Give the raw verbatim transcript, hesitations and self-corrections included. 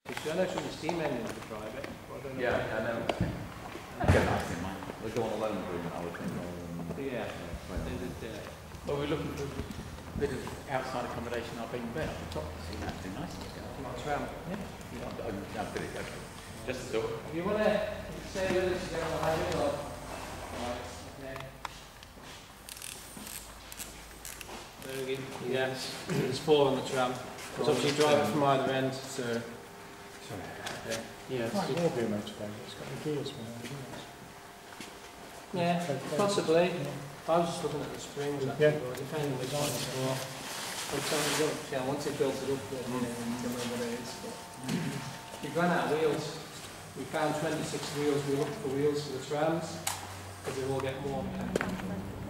I know from the steam engine to drive it. I don't know Yeah, I know. I'd get that in mind. We'll go on a loan agreement, I would think. Yeah. They did, uh, Well, we're looking for a bit of outside accommodation. I've been there. I thought it seemed actually nice. Not tram. Yeah. Yeah, I'll, I'll, I'll put it there. Just so. You want to stay with us down the highway or? Right, okay. Very good. Yes, there's four on the tram. So obviously you drive it from either end, so. Sorry. Yeah, yeah, It it's might good. well be a motorboat. It's got the gears for it, isn't it? Yeah, Okay. possibly. Yeah. I was just looking at the springs actually, Yeah. but depending on which one it's for. Sometimes you don't, yeah, once they built it up, then you know, you don't know what it is. But we ran out of wheels. We found twenty-six wheels. We looked for wheels for the trams because they will get more.